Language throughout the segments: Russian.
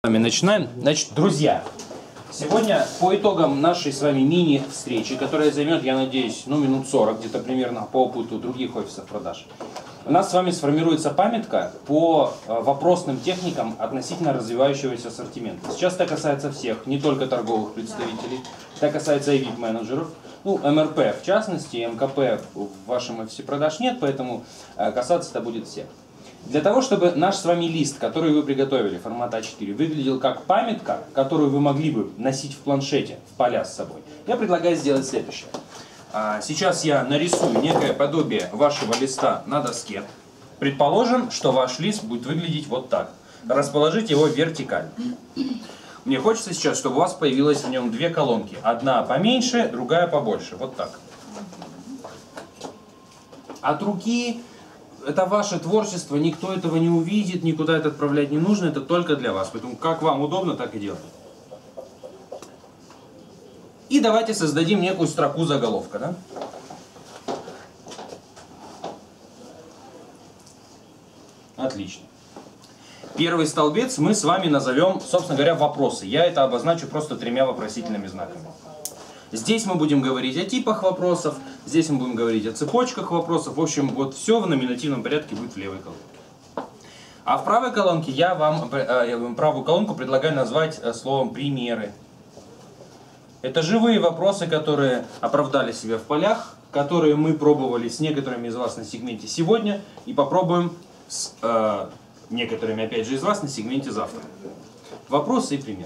Начинаем. Значит, друзья, сегодня по итогам нашей с вами мини-встречи, которая займет, я надеюсь, минут 40, где-то примерно по опыту других офисов продаж, у нас с вами сформируется памятка по вопросным техникам относительно развивающегося ассортимента. Сейчас это касается всех, не только торговых представителей, это касается и VIP-менеджеров. МРП в частности, МКП в вашем офисе продаж нет, поэтому касаться это будет всех. Для того, чтобы наш с вами лист, который вы приготовили, формата А4, выглядел как памятка, которую вы могли бы носить в планшете, в поля с собой, я предлагаю сделать следующее. Сейчас я нарисую некое подобие вашего листа на доске. Предположим, что ваш лист будет выглядеть вот так. Расположить его вертикально. Мне хочется сейчас, чтобы у вас появилось в нем две колонки. Одна поменьше, другая побольше. Вот так. От руки... Это ваше творчество, никто этого не увидит, никуда это отправлять не нужно, это только для вас. Поэтому как вам удобно, так и делайте. И давайте создадим некую строку заголовка. Да? Отлично. Первый столбец мы с вами назовем, собственно говоря, вопросы. Я это обозначу просто 3 вопросительными знаками. Здесь мы будем говорить о типах вопросов, здесь мы будем говорить о цепочках вопросов. В общем, вот все в номинативном порядке будет в левой колонке. А в правой колонке я вам правую колонку предлагаю назвать словом «примеры». Это живые вопросы, которые оправдали себя в полях, которые мы пробовали с некоторыми из вас на сегменте сегодня и попробуем с некоторыми, опять же, из вас на сегменте завтра. Вопросы и примеры.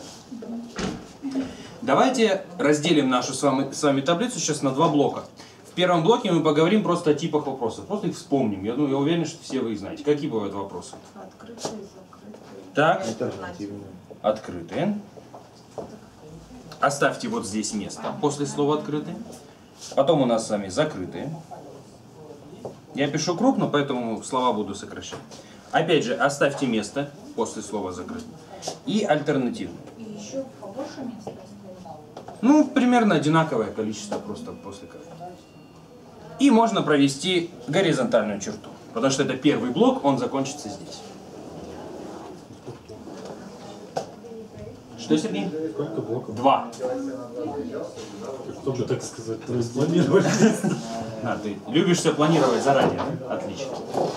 Давайте разделим нашу с вами таблицу сейчас на 2 блока. В первом блоке мы поговорим просто о типах вопросов. Просто их вспомним. Я уверен, что все вы их знаете. Какие бывают вопросы? Открытые, закрытые. Так. Альтернативные. Открытые. Оставьте вот здесь место после слова «открытые». Потом у нас с вами закрытые. Я пишу крупно, поэтому слова буду сокращать. Опять же, оставьте место после слова «закрытые». И альтернативные. И еще побольше места. Примерно одинаковое количество просто после каждого. И можно провести горизонтальную черту, потому что это первый блок, он закончится здесь. Что, Сергей? Сколько блоков? 2. Чтобы, так сказать, распланировать. Ты любишь все планировать заранее, да? Отлично.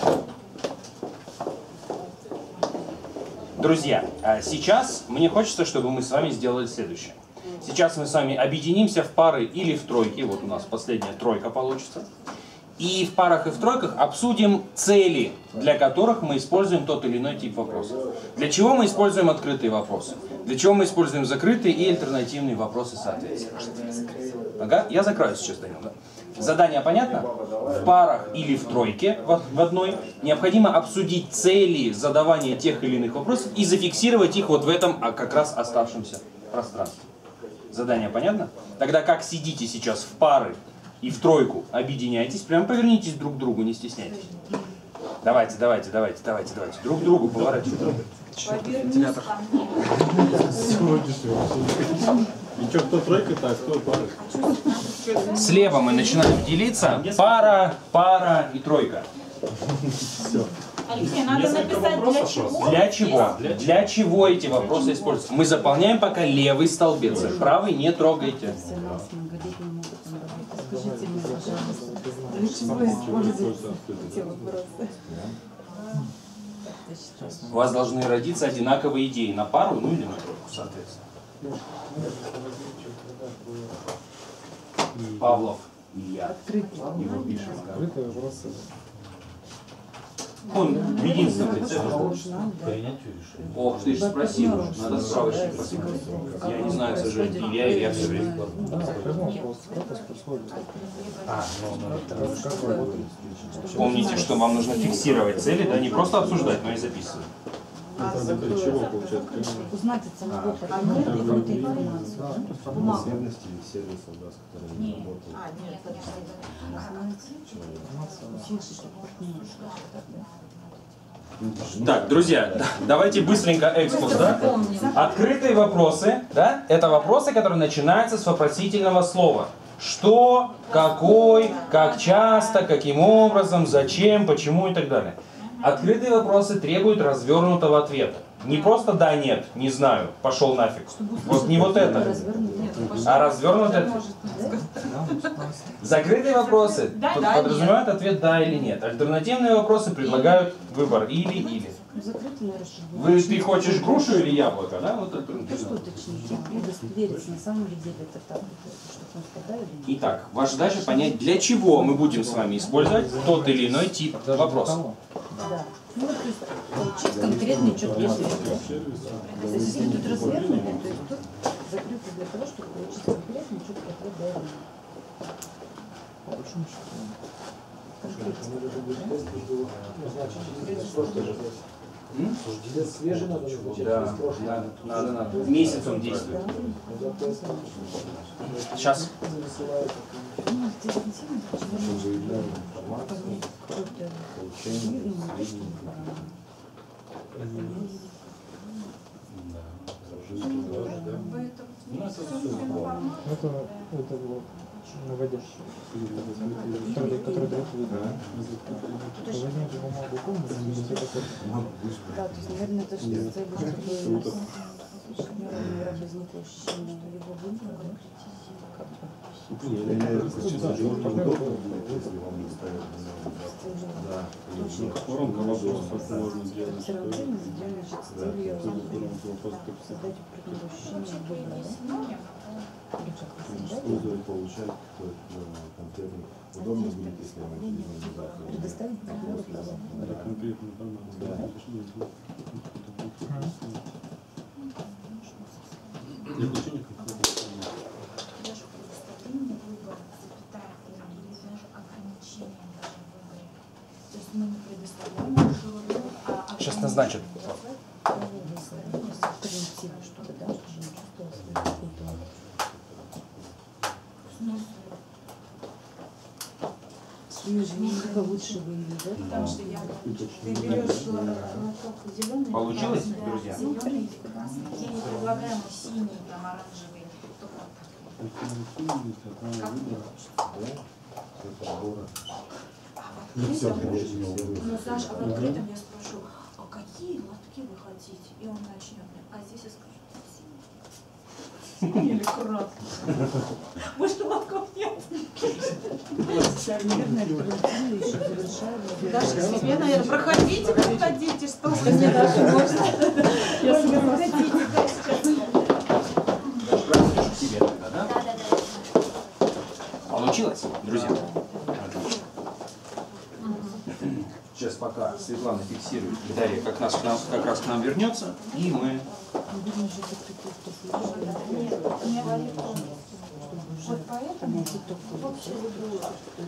Друзья, сейчас мне хочется, чтобы мы с вами сделали следующее. Сейчас мы с вами объединимся в пары или в тройки. Вот у нас последняя тройка получится. И в парах и в тройках обсудим цели, для которых мы используем тот или иной тип вопросов. Для чего мы используем открытые вопросы? Для чего мы используем закрытые и альтернативные вопросы соответственно. Ага, я закрою сейчас, Данил. Да? Задание понятно? В парах или в тройке, в одной, необходимо обсудить цели задавания тех или иных вопросов и зафиксировать их вот в этом как раз оставшемся пространстве. Задание понятно? Тогда как сидите сейчас в пары и в тройку, объединяйтесь, прямо повернитесь друг к другу, не стесняйтесь. Давайте. Друг к другу поворачивайте. И что, кто тройка, так, кто пара? Слева мы начинаем делиться. Пара и тройка. Все. Алексей, надо написать для чего? Для чего? Для чего эти вопросы используются? Мы заполняем пока левый столбец. Правый не трогайте. Скажите мне, пожалуйста, для чего используются эти вопросы? У вас должны родиться одинаковые идеи на пару, или на тройку, соответственно. Павлов Илья. Его пишем. Открытые вопросы. Он единственный лице. Ох, ты же спросил, надо справочник посмотреть. Я не знаю, к сожалению, Илья все время. Помните, что вам нужно фиксировать цели, да, не просто обсуждать, но и записывать. Это для чего, получается? Узнать от самого партнера какую-то информацию. Потребности сервисов, да, с которыми Нет. работают. Нет, конечно. Услышать от партнера. Так, друзья, давайте быстренько экскурс, да? Открытые вопросы, да? Это вопросы, которые начинаются с вопросительного слова. Что, какой, как часто, каким образом, зачем, почему и так далее. Открытые вопросы требуют развернутого ответа. Не просто да, нет, не знаю, пошел нафиг. Вот не вот это. А развернут это? Закрытые вопросы подразумевают ответ да или нет. Альтернативные вопросы предлагают выбор или. Ты хочешь грушу или яблоко, да? Вот Что уточнить? Удостовериться, на самом ли деле это так, что он сказал или нет. Итак, ваша задача понять, для чего мы будем с вами использовать тот или иной тип вопроса. Да. Ну вот, то есть получить конкретный четкий ответ. То есть если тут развернуто, то есть тут закрыто для того, чтобы получить конкретный четкий ответ да или нет. По большому счету. Да, надо. Месяц он действует. Сейчас. Это было наводящее, который дает видно. Возьмите бумагу, помните, Да, то есть, наверное, это что с целью, чтобы возникло ощущение его выбора. Воронка вопросов можно делать. Все равно сделать с целью создать определенное ощущение выбора. Использовать, получать конкретный. Удобно будет, если мы Предоставить партнеру право. Конкретно информацию. Для получения конкретной Даже предоставление выбора, запятая, или даже ограничение даже в выборе. То есть мы не предоставляем уже выбор, а Сейчас назначат. Альтернативу, чтобы, да, чтобы не чувствовал себя какой-то. Мы же немного лучше выглядит, да? потому что я ты берешь лоток зеленый, Получилось, да, друзья? зеленый и красный. Я не предлагаю ему синий, там оранжевый, только вот так. Ну, Саша, а в открытом я спрошу, а какие лотки вы хотите? И он начнет. А здесь я скажу, синий. Синий или красный? Больше лотков нет. Наверное, альтернативу еще завершает. Даже себе, наверное, проходите, проходите, что вы мне даже можно. Если вы хотите, да, сейчас. Да. Получилось, друзья? Сейчас пока Светлана фиксирует, Дарья как раз к нам вернется, и мы... Вот поэтому вообще люблю.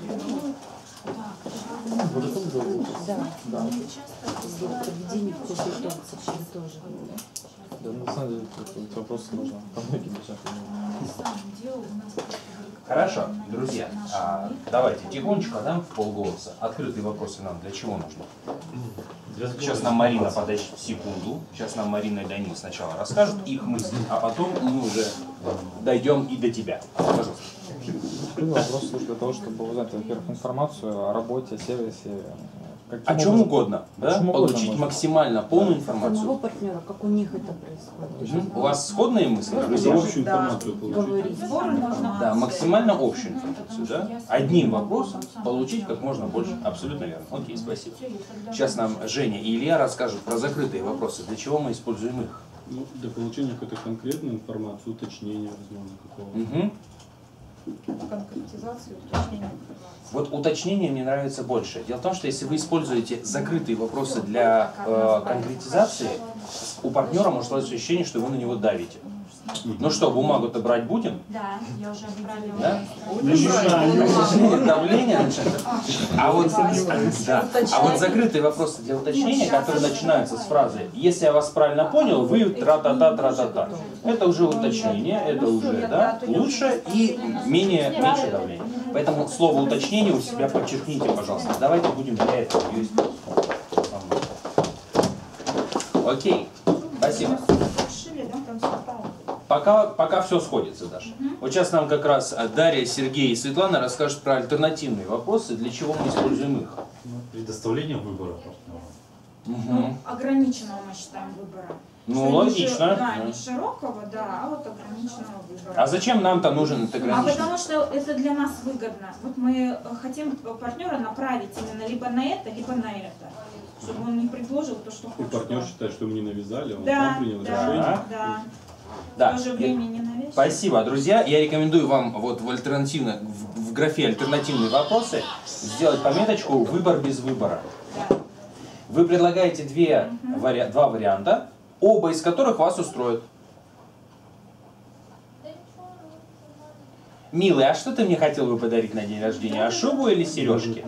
Да, поведение в кофе тоже. Да, на самом деле, эти вопросы можно по многим вещам. На самом деле у нас просто Хорошо, друзья, давайте тихонечко, да, в полголоса. Открытые вопросы нам для чего нужны? Сейчас нам Марина, подожди секунду. Сейчас нам Марина и Данил сначала расскажут их мысли, а потом мы уже дойдем и до тебя. Пожалуйста. Вопрос для того, чтобы узнать, во-первых, информацию о работе, сервисе. О чем угодно, да? Получить максимально полную Самого информацию. партнера, как у них это происходит. У вас сходные мысли, друзья? Общую информацию получить. Говорить. Да, максимально общую информацию, да? Одним вопросом получить как можно больше. Абсолютно верно. Окей, спасибо. Сейчас нам Женя и Илья расскажут про закрытые вопросы. Для чего мы используем их? Ну, для получения какой-то конкретной информации, уточнения, возможно, какого-то. Угу. конкретизацию, уточнение информации. Вот уточнение мне нравится больше. Дело в том, что если вы используете закрытые вопросы для конкретизации, у партнера может сложиться ощущение, что вы на него давите. Ну что, бумагу-то брать будем? Да, я уже отправила. Да? Давление. А вот закрытые вопросы для уточнения, которые начинаются с фразы «Если я вас правильно понял, вы тра-та-та, тра-та-та». Это уже уточнение, это уже, да, лучше и меньше давления. Поэтому слово уточнение у себя подчеркните, пожалуйста. Давайте будем для этого ее использовать. Окей, спасибо. Пока все сходится, Даша. Вот сейчас нам как раз Дарья, Сергей и Светлана расскажут про альтернативные вопросы, для чего мы используем их. Предоставление выбора партнера. Ну, ограниченного мы считаем выбора. Ну, Что логично. Да, Да. не широкого, да, а вот ограниченного выбора. А зачем нам-то нужен этот А ограниченный? потому что это для нас выгодно. Вот мы хотим партнера направить именно либо на это, либо на это. Чтобы он не предложил то, что И хочет. партнер считает, что ему не навязали, он Да, сам принял да, решение. да. Да. В то же время не навязчиво. Спасибо, друзья. Я рекомендую вам вот в графе «Альтернативные вопросы» сделать пометочку «Выбор без выбора». Да. Вы предлагаете два варианта, оба из которых вас устроят. Милый, а что ты мне хотел бы подарить на день рождения? А шубу или сережки?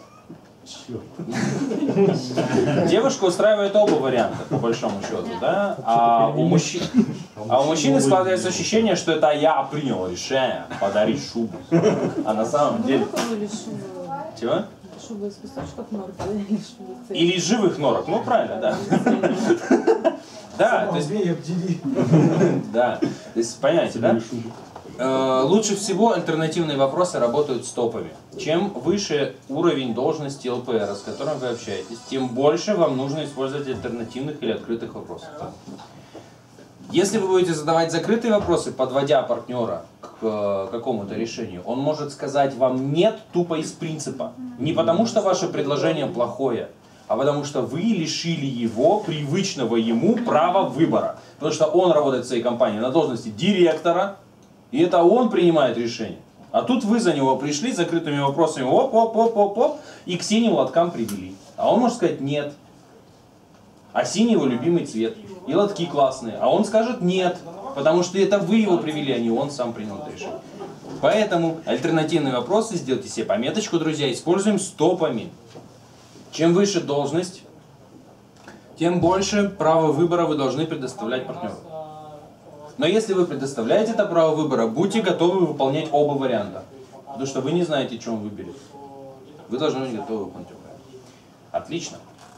Девушка устраивает оба варианта, по большому счету, да? А у мужчины складывается ощущение, что это я принял решение подарить шубу. А на самом деле... Чего? Шуба из песочков норок или шуба из цепи? Или из живых норок, ну правильно, да. Да, то есть... Да, то есть, понимаете, да? Лучше всего альтернативные вопросы работают с топами. Чем выше уровень должности ЛПР, с которым вы общаетесь, тем больше вам нужно использовать альтернативных или открытых вопросов. Если вы будете задавать закрытые вопросы, подводя партнера к какому-то решению, он может сказать вам «нет» тупо из принципа. Не потому, что ваше предложение плохое, а потому что вы лишили его привычного ему права выбора. Потому что он работает в своей компании на должности директора, и это он принимает решение. А тут вы за него пришли с закрытыми вопросами, оп, и к синим лоткам привели. А он может сказать «нет». А синий его любимый цвет. И лотки классные. А он скажет «нет», потому что это вы его привели, а не он сам принял это решение. Поэтому альтернативные вопросы, сделайте себе пометочку, друзья, используем с топами. Чем выше должность, тем больше права выбора вы должны предоставлять партнеру. Но если вы предоставляете это право выбора, будьте готовы выполнять оба варианта. Потому что вы не знаете, что он выберет. Вы должны быть готовы выполнять оба варианта. Отлично.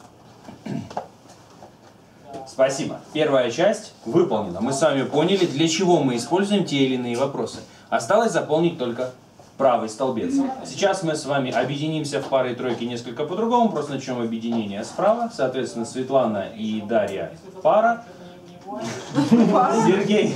Спасибо. Первая часть выполнена. Мы с вами поняли, для чего мы используем те или иные вопросы. Осталось заполнить только правый столбец. Сейчас мы с вами объединимся в пары и тройки несколько по-другому. Просто начнем объединение справа. Соответственно, Светлана и Дарья пара. Сергей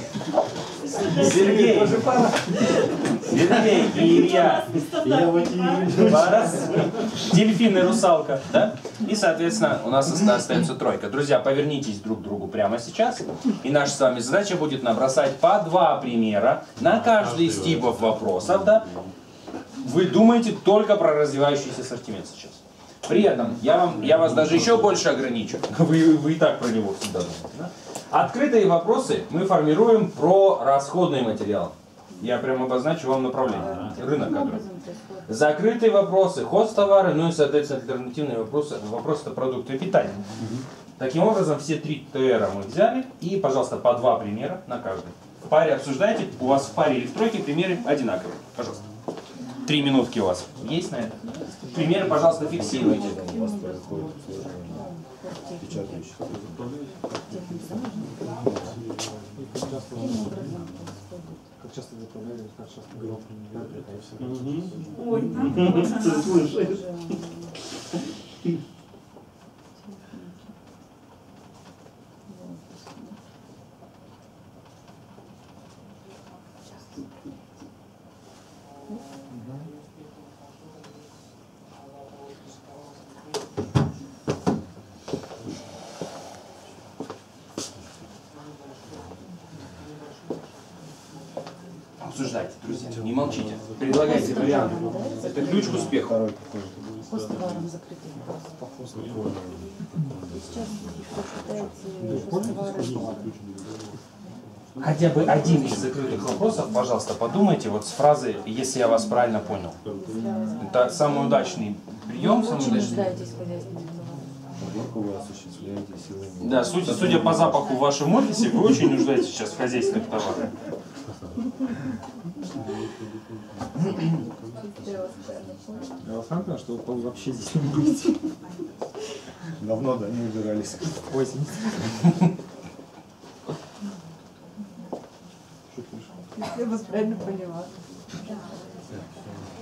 и Илья. Пара. Дельфин и русалка. Да? И, соответственно, у нас остается тройка. Друзья, повернитесь друг к другу прямо сейчас. И наша с вами задача будет набросать по 2 примера на каждый из типов вопросов. Да? Вы думаете только про развивающийся ассортимент сейчас. При этом я вас даже еще больше ограничу. Вы и так про него всегда думаете. Да? Открытые вопросы мы формируем про расходные материалы. Я прямо обозначу вам направление. Рынок который. Закрытые вопросы, хозтовары, ну и, соответственно, альтернативные вопросы это продукты питания. Таким образом, все 3 ТР мы взяли. И, пожалуйста, по 2 примера на каждый. В паре обсуждайте. У вас в паре или в тройке примеры одинаковые. Пожалуйста. 3 минутки у вас есть на это? Примеры, пожалуйста, фиксируйте. Как часто заправляли, как часто было. Ой, Ты слышишь? Обсуждайте, друзья, не молчите. Предлагайте варианты. Это ключ к успеху. Хостоваром закрытый вопрос. Сейчас считаете хостовары. Хотя бы один из закрытых вопросов, пожалуйста, подумайте вот с фразы «если я вас правильно понял». Это самый удачный прием. Самый Очень удачный. нуждаетесь в хозяйственных Подборку вы осуществляете силами. Да, судя по запаху в вашем офисе, вы очень нуждаетесь сейчас в хозяйственных товарах. Я вас понял, что вы вообще здесь не будете. Давно, да, не убирались. 80. Я вас правильно поняла.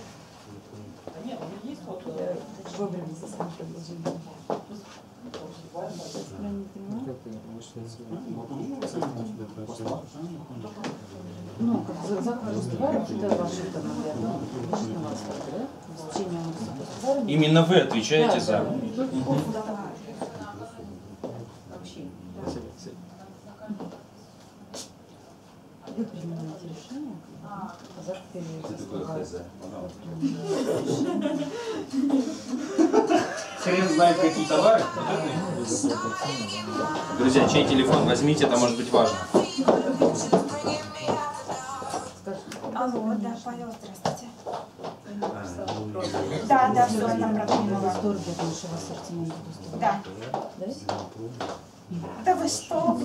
Я вовремя за своим предложением. правильно понимаю? Как ты вышли Ну, как заказ товаров, это ваши там, наверное, лежит на вас, да? С течением товарами. Именно вы отвечаете за... Вы принимаете решение, а завтра Хрен знает, какие товары. Друзья, чей телефон возьмите, это может быть важно. Алло, да, Павел, здравствуйте. Да, все, нам в продумала. восторге от нашего ассортимента. Да. Да вы что?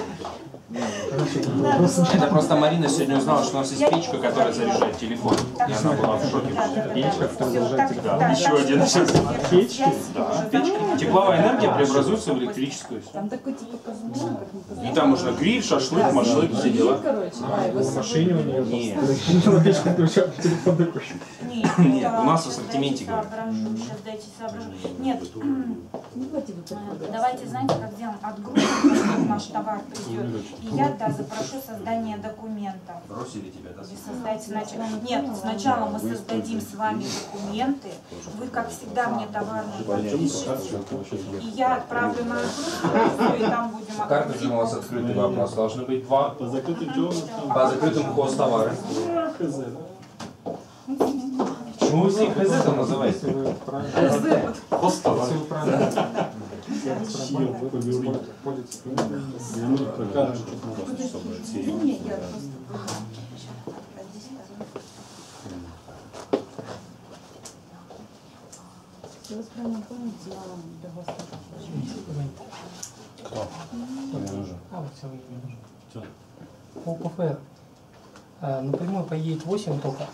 Это просто Марина сегодня узнала, что у нас есть печка, которая заряжает телефон. И она была в шоке. Печка, которая заряжает телефон. Да, еще один. Печки? Да, печка. Тепловая энергия преобразуется в электрическую. Там такой типа казан, как не казан. И там можно гриль, шашлык, машлык, все дела. Короче, да, его В машине у нее Нет. печку включает, телефон такой. Нет, у нас в ассортименте говорят. Сейчас дайте соображу. Нет, не хватит вот такого. давайте, знаете, как сделаем? Отгрузим, наш товар придет. И я, да, запрошу создание документов. Бросили тебя, да? Вы создаете сначала. Нет, сначала мы создадим с вами документы. Вы, как всегда, мне товарную подпишите. И я отправлю на отгрузку, и там будем Картриджи у вас открытый вопрос. Должны быть два По закрытым делам. по закрытым хозтовары. Почему вы все их ХЗ там называете? Если вы правильно... Хозтовар. Если вы правильно... Входите в Не, я просто... Если вы правильно помните, я вам для вас Кто? А, вот все выявили. По ПФР. Напрямую поедет 8 только.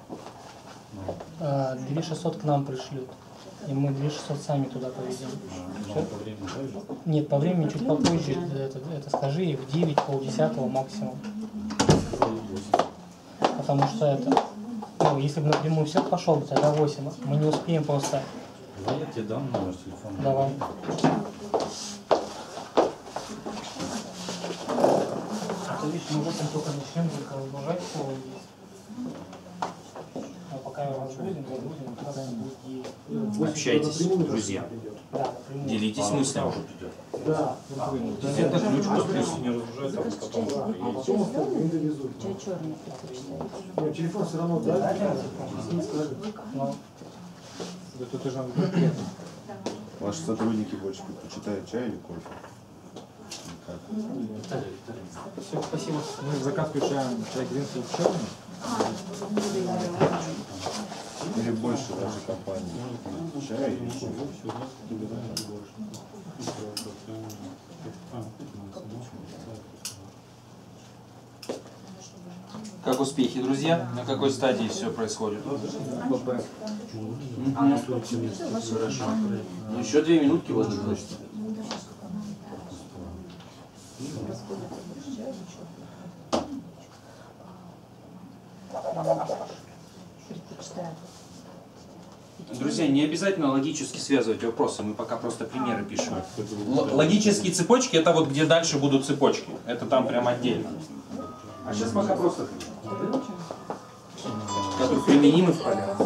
2600 к нам пришлют. И мы 2600 сами туда повезем. Нет, по времени чуть попозже. Это скажи, в 9, полдесятого максимум. Потому что это... Ну, если бы напрямую все пошел, тогда 8. Мы не успеем просто. Я тебе дам номер телефона. Давай. Это видишь, мы 8 только начнем, только разгружать слово есть. А пока его разгрузим, как раз будет 9. Общайтесь, друзья. Да, напрямую. Делитесь мыслями. Да. Это ключ к успеху. Не разгружай, там потом. Чай черный предпочитаете? Нет, телефон все равно, да? Ну, Да тут уже конкретно. Ваши сотрудники больше предпочитают чай или кофе? все, спасибо. Мы в заказ включаем чай Гринфилд черный. Или больше вашей компании? Чай или кофе? Как успехи, друзья? На какой стадии все происходит? Хорошо. Ну, еще 2 минутки вот точно. Предпочитаю. Друзья, не обязательно логически связывать вопросы, мы пока просто примеры пишем. Логические цепочки — это вот где дальше будут цепочки. Это там прям отдельно. А сейчас пока просто которые применимы в полях.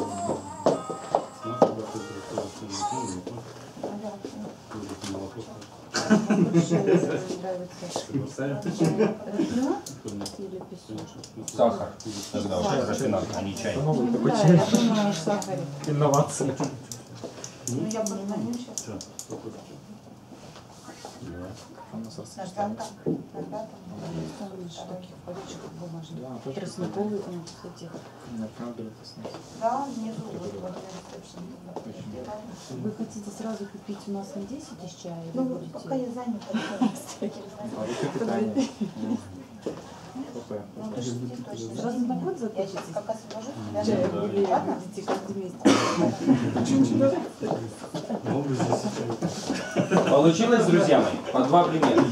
Сахар. Тогда уже рафинад, а не чай. Новый такой Да, чай. я думаю, в сахаре. Инновация. Ну, я позвоню сейчас. Таких пачках бумажных. Да, точно. Тростниковые там, кстати. Нет, надо это снять. Да, внизу вот ресепшн. Вы хотите сразу купить у нас на 10 из чая? Или Ну, будете... пока я занята. А вот питание. ПП. Сразу на год Я захочете? сейчас как освобожусь, Чай тебя или будете каждый месяц? Получилось, друзья мои? По 2 примера.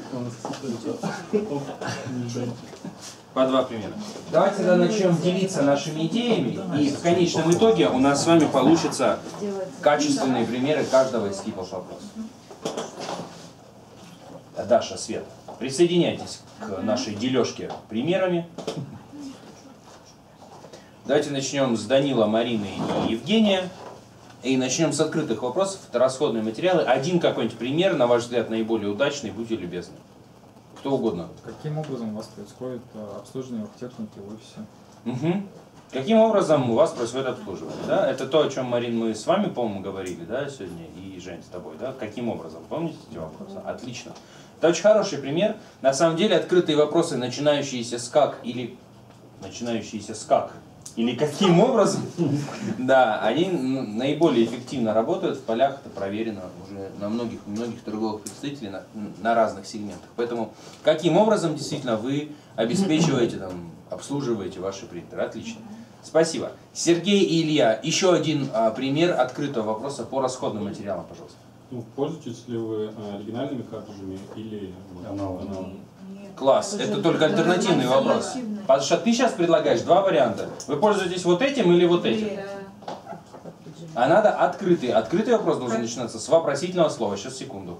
По 2 примера. Давайте тогда начнем делиться нашими идеями, и в конечном итоге у нас с вами получится качественные примеры каждого из типов вопросов. Даша, Света, присоединяйтесь к нашей дележке примерами. Давайте начнем с Данила, Марины и Евгения. И начнем с открытых вопросов. Это расходные материалы. Один какой-нибудь пример, на ваш взгляд, наиболее удачный, будьте любезны. Кто угодно. Каким образом у вас происходит обслуживание техники в офисе? Угу. Каким образом у вас происходит обслуживание? Да? Это то, о чем, Марин, мы с вами, по-моему, говорили, да, сегодня, и Жень с тобой, да? Каким образом? Помните эти вопросы? Отлично. Это очень хороший пример. На самом деле, открытые вопросы, начинающиеся с как или каким образом, да, они наиболее эффективно работают в полях, это проверено уже на многих торговых представителей на разных сегментах. Поэтому каким образом действительно вы обеспечиваете, там, обслуживаете ваши принтеры? Отлично. Спасибо. Сергей и Илья, еще один пример открытого вопроса по расходным материалам, пожалуйста. Ну, пользуетесь ли вы оригинальными картриджами или аналогами? Класс, это только альтернативный вопрос. Потому что ты сейчас предлагаешь два варианта. Вы пользуетесь вот этим или вот этим? А надо открытый. Открытый вопрос должен начинаться с вопросительного слова. Сейчас, секунду.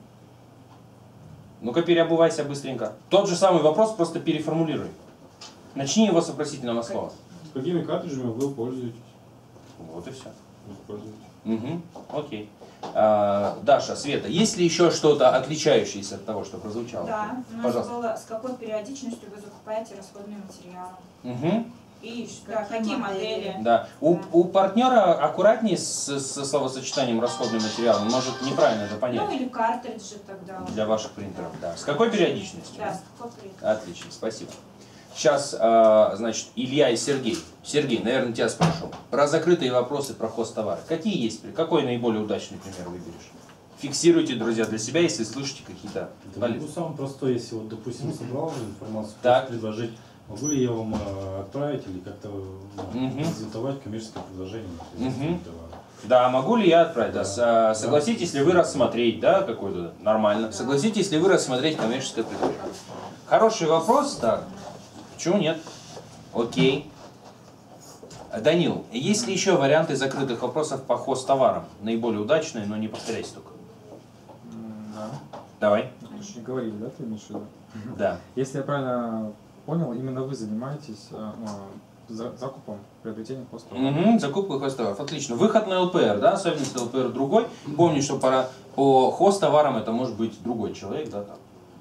Ну-ка, переобувайся быстренько. Тот же самый вопрос, просто переформулируй. Начни его с вопросительного слова. С какими картриджами вы пользуетесь? Вот и все. Используете. Окей. Даша, Света, есть ли еще что-то отличающееся от того, что прозвучало? Да, у нас Пожалуйста. было, с какой периодичностью вы закупаете расходные материалы. Угу. И да, какие модели. Да. У партнера аккуратнее с словосочетанием расходный материал, он может неправильно это понять. Ну или картриджи тогда. Для ваших принтеров, да. С какой периодичностью? Да, с какой периодичностью. Отлично, спасибо. Сейчас, значит, Илья и Сергей. Сергей, наверное, тебя спрошу. Про закрытые вопросы про хозтовары. Какие есть? Какой наиболее удачный пример выберешь? Фиксируйте, друзья, для себя, если слышите какие-то... Ну, самое простое, если вот, допустим, собрал информацию, Так. предложить, могу ли я вам отправить или как-то презентовать коммерческое предложение. Да, могу ли я отправить? Да. Согласитесь ли вы рассмотреть, да, какой-то нормально. Согласитесь ли вы рассмотреть коммерческое предложение? Хороший вопрос, так. Почему нет? Окей. Данил, есть ли еще варианты закрытых вопросов по хозтоварам? Наиболее удачные, но не повторяйся только. Да. Давай. Вы же не говорили, да, ты имеешь в виду? Да. Если я правильно понял, именно вы занимаетесь закупом, приобретением хостоваров. Закупка хостоваров. Отлично. Выход на ЛПР, да, особенность ЛПР другой. Помни, что по хостоварам это может быть другой человек, да, там.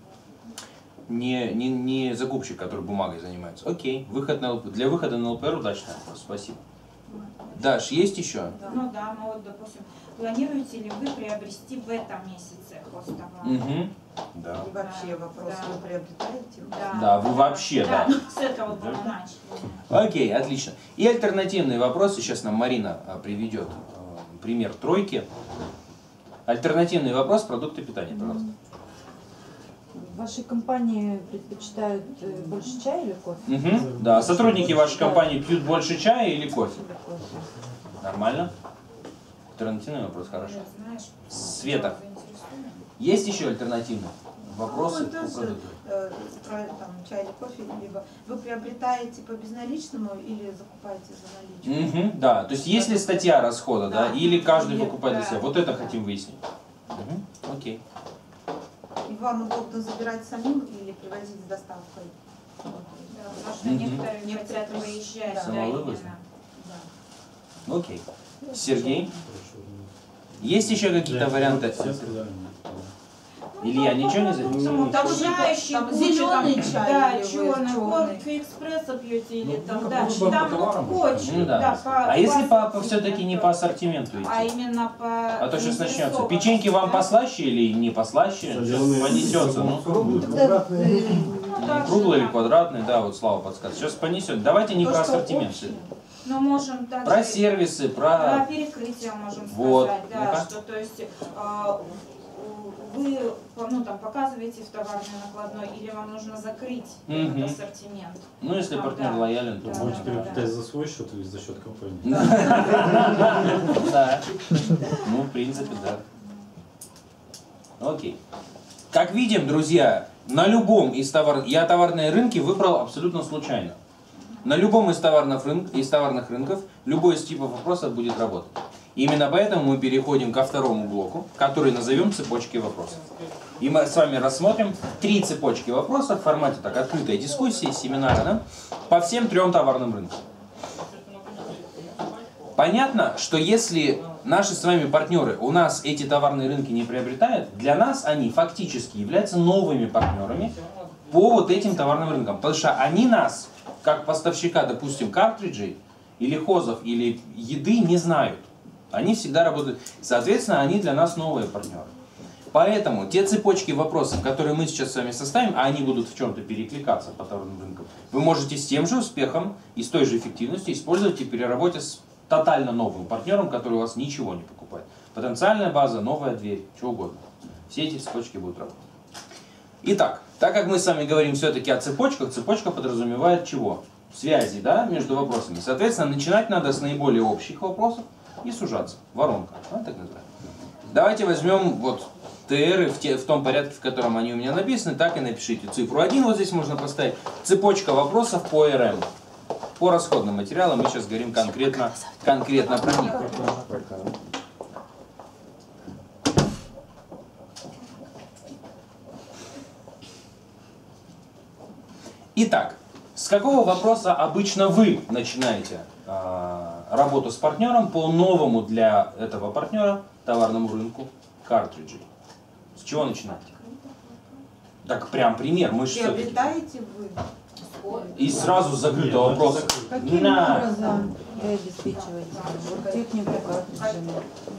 Не закупщик, который бумагой занимается. Окей. Выход на ЛПР. Для выхода на ЛПР удачный вопрос. Спасибо. Даш, есть еще? Ну да, мы вот, допустим, планируете ли вы приобрести в этом месяце хостовар? Да. И вообще вопрос, Да. вы приобретаете? Да, вы вообще, да. С этого было начали. Окей, отлично. И альтернативные вопросы. Сейчас нам Марина приведет пример тройки. Альтернативный вопрос: продукты питания, пожалуйста. В вашей компании предпочитают больше чая или кофе? Да, сотрудники вашей компании пьют больше чая или кофе? Или кофе? Нормально? Альтернативный вопрос, хорошо. Знаешь, Света, заинтересованы? есть еще альтернативные вопросы? Ну, тоже, про там, чай или кофе, либо вы приобретаете по безналичному или закупаете за наличку? Да, то есть есть ли статья расхода, да, Да. или каждый Или, покупает для да. себя? Вот это хотим выяснить. Окей. И вам удобно забирать самим или привозить с доставкой? Да, потому что некоторые хотят выезжать. Да, Самовывоз? именно. Окей. Сергей, есть еще какие-то варианты? Все сказали, Илья, ничего не заметил? Там чающий, там зеленый зеленый чай, чай да, или вы черный, черный? кофе экспресса пьете или Ну, там, как да, бы там по товарам вот очень, Ну да. А если все-таки не по ассортименту идти? а именно по А то сейчас начнется. заинтересованности, Печеньки вам да. послаще или не послаще? Соленые, Понесется. Ну, квадратные. Ну, так же, круглый или да. квадратный, да, вот Слава подсказывает. Сейчас понесет. Давайте не То, про что ассортимент. общее. Но можем также Про сервисы, про про... перекрытие можем Вот. сказать, да, Ну-ка. что то есть вы ну, там, показываете в товарной накладной или вам нужно закрыть Мгм. этот ассортимент. Ну, если Да, партнер да. лоялен, то Да. Можете приобретать за свой счет или за счет компании. Да. Ну, в принципе, да. Окей. Как видим, друзья, на любом из я товарные рынки выбрал абсолютно случайно. На любом из товарных рынков любой из типов вопросов будет работать. Именно поэтому мы переходим ко второму блоку, который назовем цепочки вопросов. И мы с вами рассмотрим 3 цепочки вопросов в формате так, открытой дискуссии, семинара, да, по всем 3 товарным рынкам. Понятно, что если наши с вами партнеры у нас эти товарные рынки не приобретают, для нас они фактически являются новыми партнерами по вот этим товарным рынкам. Потому что они нас, как поставщика, допустим, картриджей, или хозов, или еды, не знают. Они всегда работают. Соответственно, они для нас новые партнеры. Поэтому те цепочки вопросов, которые мы сейчас с вами составим, а они будут в чем-то перекликаться по товарным рынкам, вы можете с тем же успехом и с той же эффективностью использовать и при работе с тотально новым партнером, который у вас ничего не покупает. Потенциальная база, новая дверь, что угодно. Все эти цепочки будут работать. Итак, так как мы с вами говорим все-таки о цепочках, цепочка подразумевает чего? Связи, да, между вопросами. Соответственно, начинать надо с наиболее общих вопросов и сужаться. Воронка, да, так называемая. Давайте возьмем вот ТРы в том порядке, в котором они у меня написаны, так и напишите. Цифру 1 вот здесь можно поставить. Цепочка вопросов по РМ. По расходным материалам мы сейчас говорим конкретно про них. Итак, с какого вопроса обычно вы начинаете работу с партнером по новому для этого партнера товарному рынку картриджей? С чего начинаете? Так прям пример. Мы же Приобретаете вы? и сразу с закрытого вопроса. Каким образом вы обеспечиваете технику картриджами?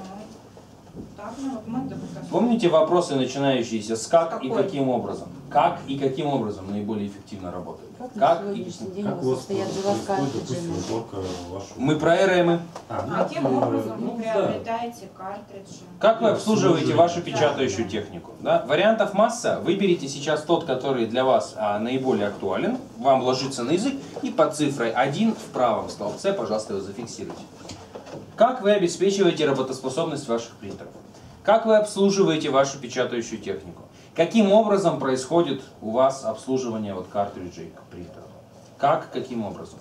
Помните вопросы, начинающиеся с как и каким образом? Как и каким образом наиболее эффективно работает? Как на сегодняшний день у вас состоят дела с картриджами? Мы про РМы. Каким образом вы приобретаете картриджи? Как вы обслуживаете вашу печатающую технику? Да? Вариантов масса. Выберите сейчас тот, который для вас наиболее актуален. Вам ложится на язык. И под цифрой 1 в правом столбце, пожалуйста, его зафиксируйте. Как вы обеспечиваете работоспособность ваших принтеров? Как вы обслуживаете вашу печатающую технику? Каким образом происходит у вас обслуживание вот картриджей к принтеру? Каким образом?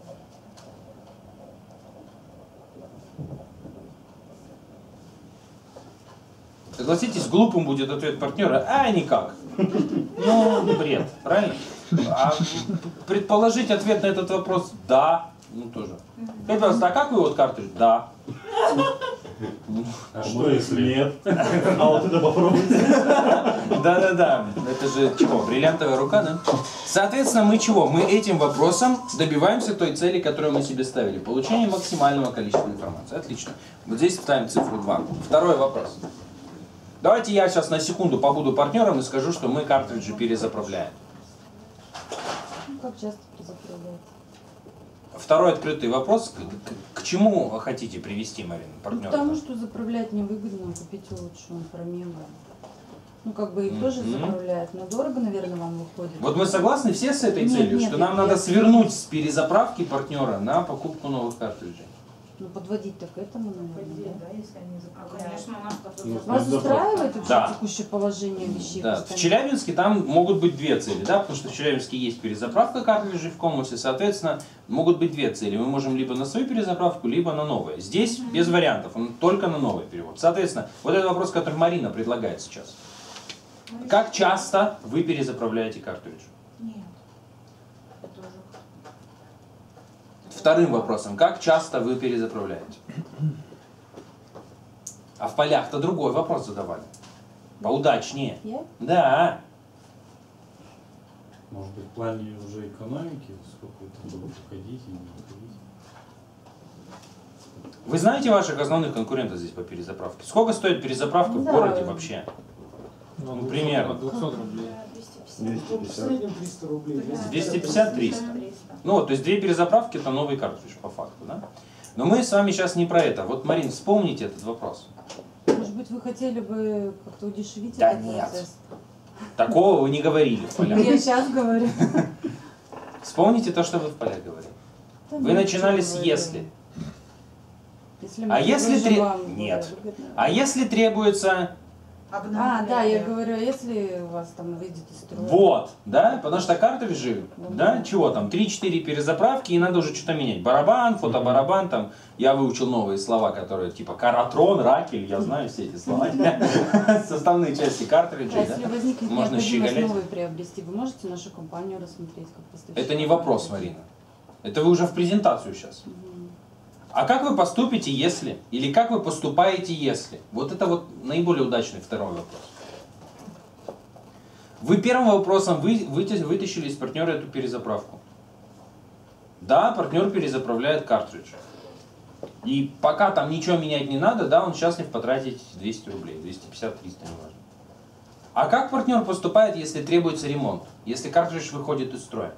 Согласитесь, глупым будет ответ партнера, а никак. Ну, бред, правильно? А предположить ответ на этот вопрос да, ну тоже. Скажите, пожалуйста, а как вы вот картридж? Да. А что если нет? А вот это попробуйте. Да-да-да, это же чего, бриллиантовая рука, да? Соответственно, мы чего? Мы этим вопросом добиваемся той цели, которую мы себе ставили. Получение максимального количества информации. Отлично. Вот здесь ставим цифру 2. Второй вопрос. Давайте я сейчас на секунду побуду партнером и скажу, что мы картриджи перезаправляем. Как часто перезаправляете? Второй открытый вопрос. К чему хотите привести, Марина, партнера? Потому что заправлять невыгодно, купить лучше, он промемы. Ну, как бы их тоже заправляют, но дорого, наверное, вам выходит. Вот мы согласны все с этой целью, что нам надо свернуть с перезаправки партнера на покупку новых картриджей? Ну, подводить-то к этому, наверное, да? Если они заправляют. Конечно, у нас такой Вас устраивает вообще Да. текущее положение вещей? Да. В Челябинске там могут быть 2 цели, да, потому что в Челябинске есть перезаправка картриджей в Комусе, соответственно, могут быть 2 цели. Мы можем либо на свою перезаправку, либо на новые. Здесь без вариантов, он только на новый перевод. Соответственно, вот этот вопрос, который Марина предлагает сейчас. Как часто вы перезаправляете картридж? Нет. Это уже... Вторым вопросом, как часто вы перезаправляете? А в полях-то другой вопрос задавали. Поудачнее. Я? Да. Может быть, в плане уже экономики, сколько это будет уходить и не уходить? Вы знаете ваших основных конкурентов здесь по перезаправке? Сколько стоит перезаправка в городе вообще? Ну, примерно. От 200 рублей. 250-300. Ну вот, то есть 2 перезаправки это новый картридж по факту, да? Но мы с вами сейчас не про это. Вот, Марин, вспомните этот вопрос. Может быть, вы хотели бы как-то удешевить Да этот нет. процесс? Такого вы не говорили в полях. Я сейчас говорю. Вспомните то, что вы в полях говорили. Вы начинали с «если». А если нет. А если требуется обновляли. да, я говорю, если у вас там выйдет из строя. Вот, да, потому что картриджи, да, чего там, 3-4 перезаправки, и надо уже что-то менять. Барабан, фотобарабан, там, я выучил новые слова, которые типа каратрон, ракель, я знаю все эти слова. Составные части картриджей, Если да. возникнет Можно необходимость щеголять. новые приобрести, вы можете нашу компанию рассмотреть как поставщика? Это не вопрос, Марина. Это вы уже в презентацию сейчас. А как вы поступите, если? Или как вы поступаете, если? Вот это вот наиболее удачный второй вопрос. Вы первым вопросом вытащили из партнера эту перезаправку. Да, партнер перезаправляет картридж. И пока там ничего менять не надо, да, он счастлив потратить 200 рублей, 250-300, неважно. А как партнер поступает, если требуется ремонт? Если картридж выходит из строя?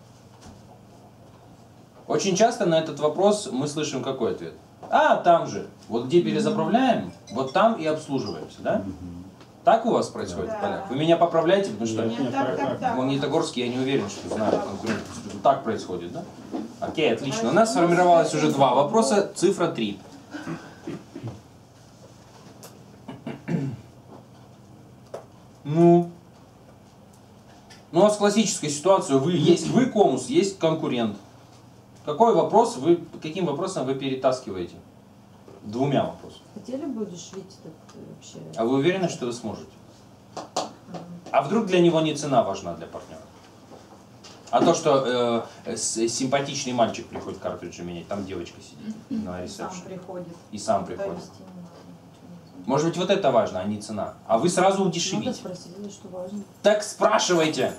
Очень часто на этот вопрос мы слышим какой ответ? А, там же, вот где перезаправляем, вот там и обслуживаемся, да? Так у вас происходит в полях? Вы меня поправляете, потому что в Магнитогорске я не уверен, что знаю конкурентов. Так происходит, да? Окей, отлично. У нас сформировалось уже 2 вопроса, цифра 3. Ну, у вас классическая ситуация, вы комус, есть конкурент. Какой вопрос каким вопросом вы перетаскиваете? 2 вопросами. Хотели бы удешевить этот вообще? А вы уверены, что вы сможете? А вдруг для него не цена важна для партнера? А то, что симпатичный мальчик приходит картриджи менять, там девочка сидит на ресепшене. И сам приходит. Может быть, вот это важно, а не цена. А вы сразу удешевите. Надо спросили, что важно. Так спрашивайте.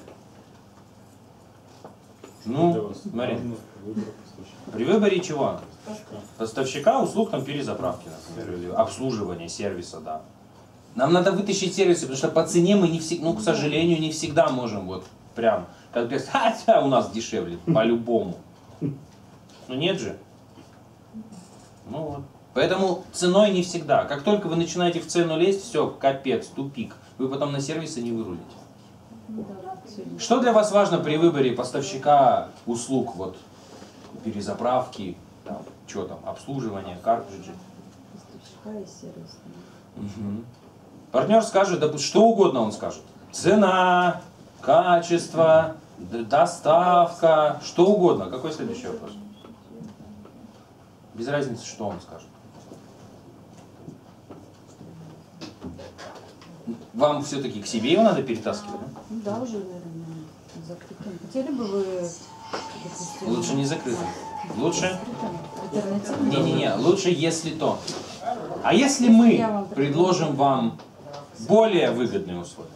Ну, Марин, при выборе чего? Поставщика услуг, там, перезаправки, например, или обслуживания, сервиса, да. Нам надо вытащить сервисы, потому что по цене мы не всегда, ну, к сожалению, не всегда можем вот прям, как говорят, хотя у нас дешевле, по-любому. Ну нет же. Ну вот. Поэтому ценой не всегда. Как только вы начинаете в цену лезть, все, капец, тупик. Вы потом на сервисы не вырулите. Что для вас важно при выборе поставщика услуг, вот, перезаправки, там, что там, обслуживания, картриджи? Поставщика и сервис. Угу. Партнер скажет, да, что угодно он скажет. Цена, качество, доставка, что угодно. Какой следующий вопрос? Без разницы, что он скажет. Вам все-таки к себе его надо перетаскивать, да? Ну да, уже, наверное, закрытым. Хотели бы вы, допустим... Лучше не закрытым. Лучше? Альтернативно? Не-не-не, лучше если то. А если мы предложим вам более выгодные условия?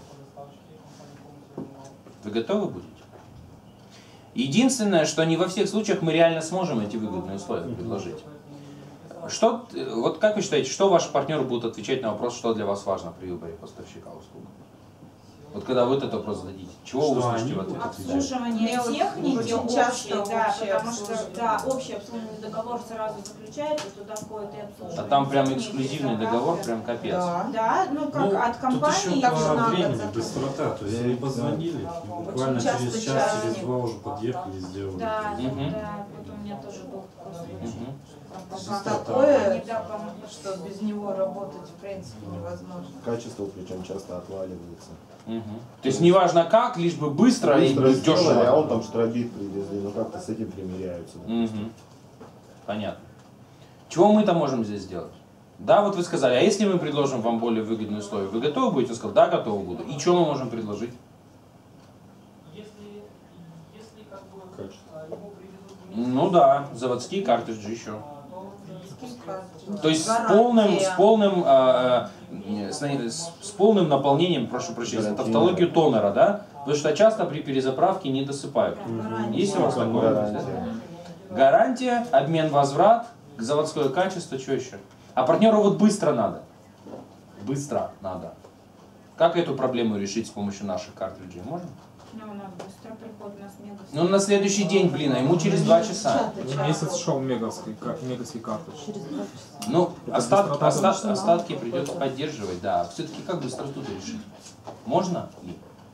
Вы готовы будете? Единственное, что не во всех случаях мы реально сможем эти выгодные условия предложить. Что, вот как вы считаете, что ваши партнеры будут отвечать на вопрос, что для вас важно при выборе поставщика услуг? Вот когда вы этот вопрос зададите, чего вы услышите в ответ? Обслуживание техники очень общее, часто да, общее потому что обслуживание. общий обслуживательный договор сразу заключается, туда входит и обслуживание. А там прям техники, эксклюзивный перезаправка. договор, прям капец. Да, ну как от Тут компании еще так же по надо времени, закрыть. быстрота. То есть они позвонили, и буквально часто через час, чайник. через 2 уже подъехали, сделали. Да, Мгм. да, вот у меня тоже был такой случай. Мгм. Такое, что без него работать в принципе невозможно. Качество причем часто отваливается. Мгм. То есть неважно как, лишь бы быстро и Быстро сделали, а дешево. он там штробит привезли, ну как-то с этим примиряются. Мгм. Понятно. Чего мы-то можем здесь сделать? Да, вот вы сказали, а если мы предложим вам более выгодные условия, вы готовы будете? Он сказал, да, готовы буду. И что мы можем предложить? Ну да, заводские картриджи еще. То есть с полным наполнением, прошу прощения, тавтологию тонера, да? Потому что часто при перезаправке не досыпают. Есть у вас такое? Гарантия, обмен, возврат, заводское качество, что еще? А партнеру вот быстро надо. Быстро надо. Как эту проблему решить с помощью наших картриджей? Можно? Ну, у нас быстро приходит, у нас мега. Ну, на следующий день, блин, а ему через 2 часа. Месяц шел меговский картридж. Через 2 часа. Ну, быстрота, остатки придется поддерживать, да. Все-таки как быстроту-то решить? Можно ли?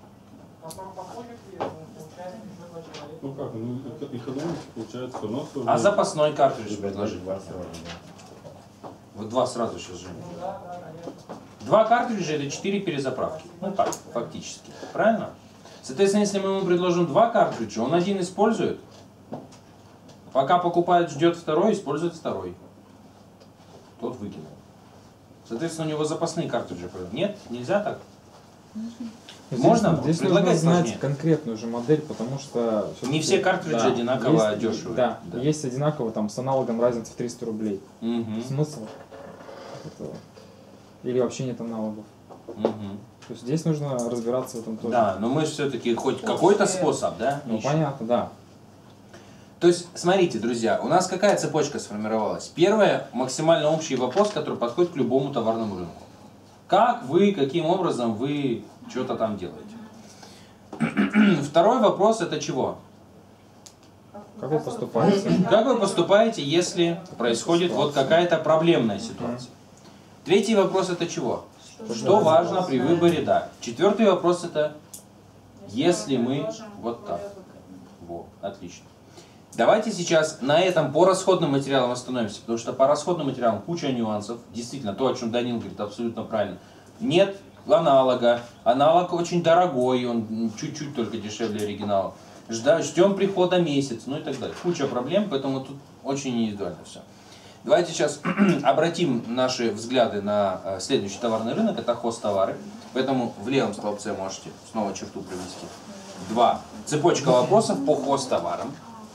Ну как, ну экономика получается, у нас тоже... А запасной картридж предложить? Два сразу, да. Вот 2 сразу сейчас, Женя. 2 картриджа это 4 перезаправки. Ну так, фактически. Правильно? Соответственно, если мы ему предложим 2 картриджа, он один использует. Пока покупает, ждет второй, использует второй. Тот выкинул. Соответственно, у него запасные картриджи. Нет? Нельзя так? Можно? Здесь нужно Предлагать знать сложнее. конкретную же модель, потому что... Не все картриджи одинаково дешевые. Да, есть одинаково, там с аналогом разница в 300 рублей. Смысл этого? Или вообще нет аналогов? То есть здесь нужно разбираться в этом тоже. Да, но мы же все-таки хоть какой-то способ, да? Ну понятно, да. То есть, смотрите, друзья, у нас какая цепочка сформировалась? Первое, максимально общий вопрос, который подходит к любому товарному рынку. Как вы, каким образом вы что-то там делаете? Второй вопрос это чего? Как вы поступаете? Как вы поступаете, если происходит вот какая-то проблемная ситуация? Третий вопрос это чего? Что важно при выборе, да. Четвертый вопрос это, если мы вот так. Во, отлично. Давайте сейчас на этом по расходным материалам остановимся, потому что по расходным материалам куча нюансов. Действительно, то, о чем Данил говорит, абсолютно правильно. Нет аналога. Аналог очень дорогой, он чуть-чуть только дешевле оригинала. Ждем прихода месяц, ну и так далее. Куча проблем, поэтому тут очень индивидуально все. Давайте сейчас обратим наши взгляды на следующий товарный рынок, это хозтовары. Поэтому в левом столбце можете снова черту провести. 2. Цепочка вопросов по хозтоварам.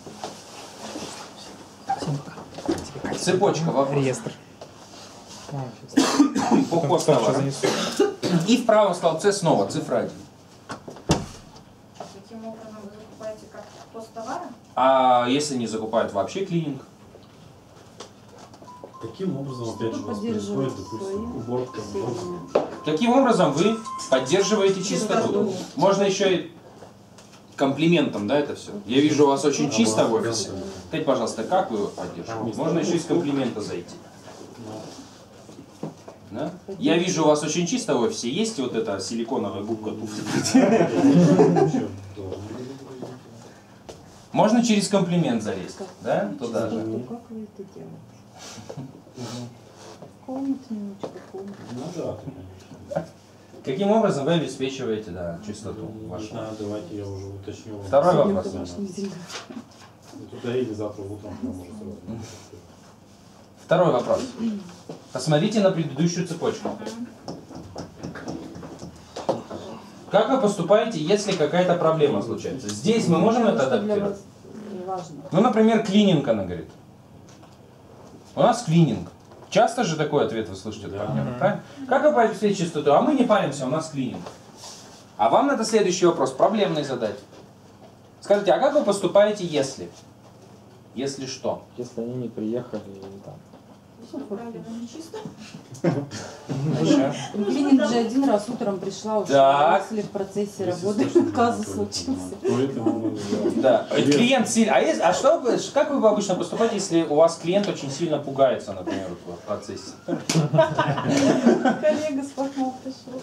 Цепочка вопросов. Реестр. По хозтоварам. И в правом столбце снова цифра 1. Каким образом вы закупаете как хозтовары? А если не закупают вообще клининг? Каким образом, опять же, у вас происходит, допустим, уборка? Каким образом вы поддерживаете чистоту? Можно еще и комплиментом, да, это все. Я вижу, у вас очень чисто в офисе. Скажите, пожалуйста, как вы его поддерживаете? Можно еще и с комплимента зайти. Да? Я вижу, у вас очень чисто в офисе. Есть вот эта силиконовая губка туфли? Можно через комплимент залезть, да? Туда же. Как вы это делаете? Комнат немножечко, комнат. Ну да, конечно. Каким образом вы обеспечиваете, да, чистоту вашу? Давайте я уже уточню. Второй вопрос. Туда или завтра утром, может сразу. Второй вопрос. Посмотрите на предыдущую цепочку. Как вы поступаете, если какая-то проблема случается? Здесь мы можем это адаптировать? Ну, например, клининг, она говорит. У нас клининг. Часто же такой ответ вы слышите от партнера, правильно? Как вы обеспечите чистоту? А мы не паримся, у нас клининг. А вам надо следующий вопрос, проблемный задать. Скажите, а как вы поступаете, если? Если что? Если они не приехали или там. Правильно, не чисто. Клиник же один раз утром пришла, ушла, если в процессе работы казус случился. Да. Клиент сильно. А что вы, как вы обычно поступаете, если у вас клиент очень сильно пугается, например, в процессе? Коллега с пахмом пришел.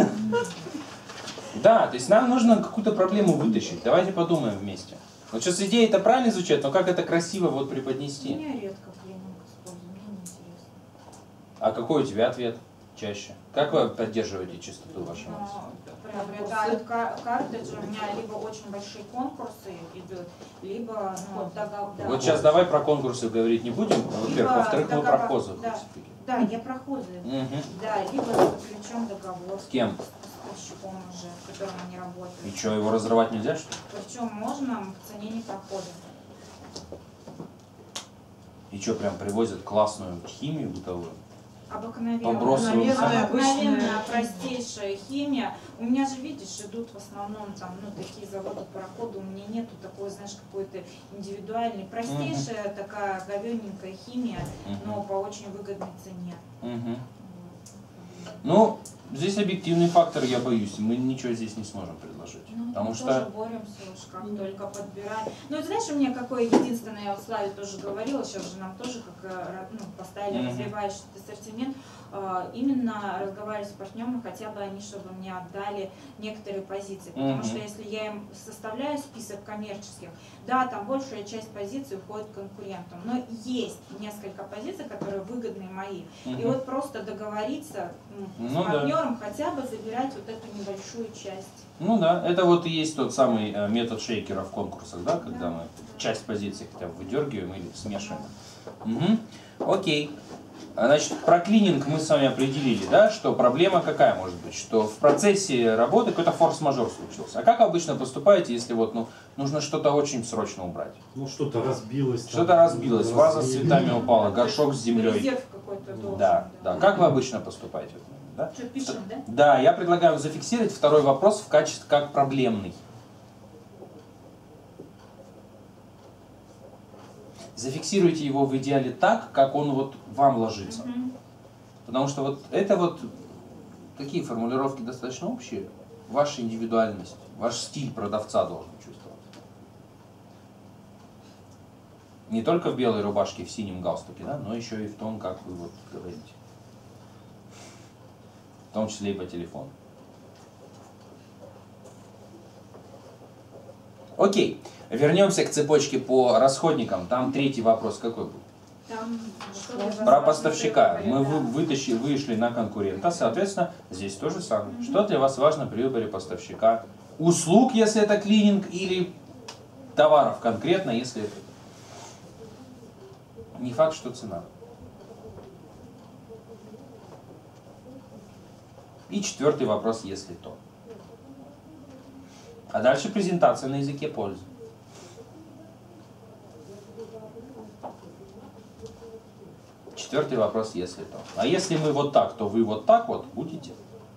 Да, то есть нам нужно какую-то проблему вытащить. Давайте подумаем вместе. Вот сейчас идеи-то правильно звучат, но как это красиво вот преподнести? Я редко клининг использую, мне неинтересно. А какой у тебя ответ чаще? Как вы поддерживаете чистоту в вашем офисе? Приобретают картриджи, у меня либо очень большие конкурсы идут, либо договор. Вот сейчас давай про конкурсы говорить не будем, во-первых. Во-вторых, мы про хозы. Да, я про хозы. Да, либо заключен договор. С кем? С поставщиком уже, с которым они работают. И что, его разрывать нельзя, что ли? Причем можно, в цене не проходит. И что, прям привозят классную химию бытовую? Обыкновенная, простейшая химия. У меня же, видишь, идут в основном там, такие заводы, пароходы. У меня нету такой, знаешь, какой-то индивидуальной, простейшая такая говененькая химия, но по очень выгодной цене. Ну, здесь объективный фактор, я боюсь, мы ничего здесь не сможем предложить. Потому мы что... тоже боремся уж как только подбираем. Ну, это знаешь, у меня какое единственное, я вот Славе тоже говорила, сейчас же нам тоже как поставили развивающий ассортимент, именно разговаривать с партнерами, хотя бы они, чтобы мне отдали некоторые позиции. Потому что если я им составляю список коммерческих, да, там большая часть позиций уходит конкурентам, но есть несколько позиций, которые выгодны мои. И вот просто договориться с партнером, хотя бы забирать вот эту небольшую часть. Ну да, это вот и есть тот самый метод шейкера в конкурсах, да, когда мы часть позиций хотя бы выдергиваем или смешиваем. Окей. Значит, про клининг мы с вами определили, да, что проблема какая может быть, что в процессе работы какой-то форс-мажор случился. А как обычно поступаете, если вот, нужно что-то очень срочно убрать? Ну, что-то разбилось. Что-то разбилось, ваза с цветами упала, горшок с землей. Резерв какой-то должен. Да. Как вы обычно поступаете? Да? Что, пишем, да? Да, я предлагаю зафиксировать второй вопрос в качестве как проблемный. Зафиксируйте его в идеале так, как он вот вам ложится. Потому что вот это вот такие формулировки достаточно общие. Ваша индивидуальность, ваш стиль продавца должен чувствоваться. Не только в белой рубашке, в синем галстуке, да, но еще и в том, как вы вот говорите. В том числе и по телефону. Окей, вернемся к цепочке по расходникам. Там третий вопрос какой был? Там Про поставщика. Мы вышли на конкурента, соответственно, здесь то же самое. Что для вас важно при выборе поставщика? Услуг, если это клининг, или товаров конкретно, если это... Не факт, что цена. И четвертый вопрос, если то. А дальше презентация на языке пользы. Четвертый вопрос, если то. А если мы вот так, то вы вот так вот будете?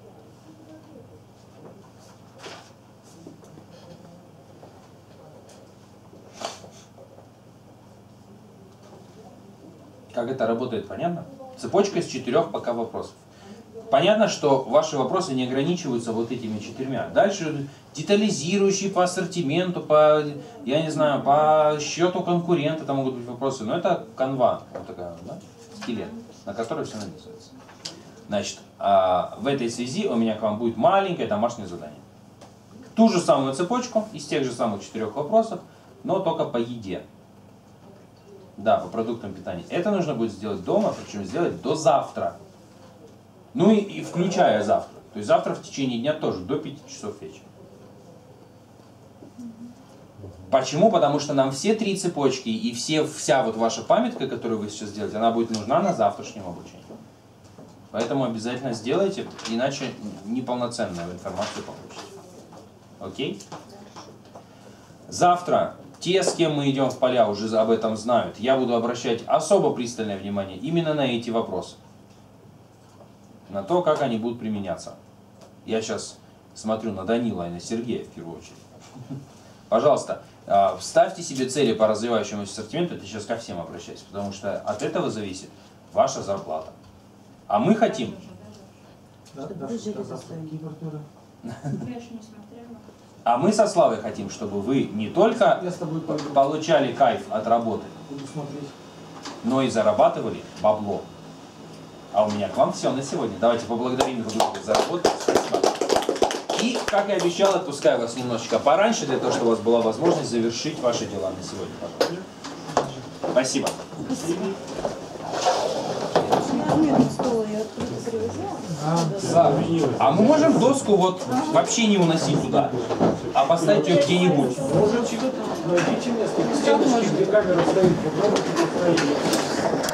Как это работает, понятно? Цепочка из 4 пока вопросов. Понятно, что ваши вопросы не ограничиваются вот этими 4. Дальше детализирующие по ассортименту, по, я не знаю, по счету конкурента, там могут быть вопросы. Но это канва, вот такая, да? Скелет, на который все нанизывается. Значит, в этой связи у меня к вам будет маленькое домашнее задание. Ту же самую цепочку из тех же самых 4 вопросов, но только по еде. Да, по продуктам питания. Это нужно будет сделать дома, причем сделать до завтра. Ну и включая завтра. То есть завтра в течение дня тоже, до 5 часов вечера. Почему? Потому что нам все 3 цепочки и вся вот ваша памятка, которую вы сейчас делаете, она будет нужна на завтрашнем обучении. Поэтому обязательно сделайте, иначе неполноценную информацию получите. Окей? Завтра те, с кем мы идем в поля, уже об этом знают. Я буду обращать особо пристальное внимание именно на эти вопросы. На то, как они будут применяться. Я сейчас смотрю на Данила и на Сергея в первую очередь. Пожалуйста, ставьте себе цели по развивающему ассортименту, это сейчас ко всем обращаюсь, потому что от этого зависит ваша зарплата. А мы хотим... А мы со Славой хотим, чтобы вы не только получали кайф от работы, но и зарабатывали бабло. А у меня к вам все на сегодня. Давайте поблагодарим друг друга за работу. Спасибо. И, как и обещал, отпускаю вас немножечко пораньше, для того, чтобы у вас была возможность завершить ваши дела на сегодня. Пожалуйста. Спасибо. А мы можем доску вот вообще не уносить туда, а поставить ее где-нибудь. Найдите место, где камера стоит, попробуйте поставить.